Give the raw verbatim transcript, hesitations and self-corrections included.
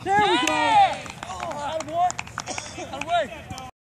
There we go. Oh, out of boy. Out of way.